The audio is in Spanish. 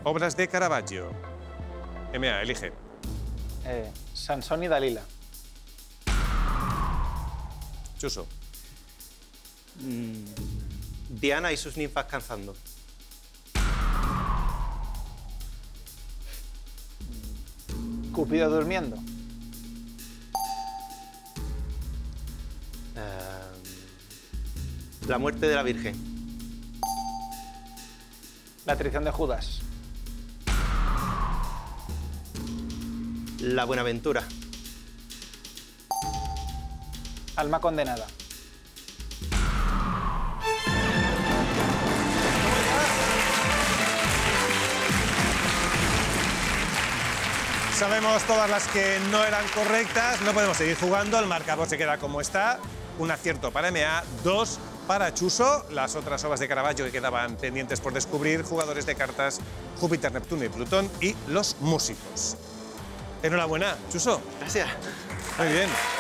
obras de Caravaggio. MA, elige. Sansón y Dalila. Chuso. Diana y sus ninfas cazando. Cupido durmiendo. La muerte de la Virgen. La traición de Judas. La Buenaventura. Alma condenada. Sabemos todas las que no eran correctas, no podemos seguir jugando, el marcador se queda como está. Un acierto para MA, 2 para Chuso. Las otras obras de Caravaggio que quedaban pendientes por descubrir, jugadores de cartas Júpiter, Neptuno y Plutón y los músicos. Enhorabuena, Chuso. Gracias. Muy bien.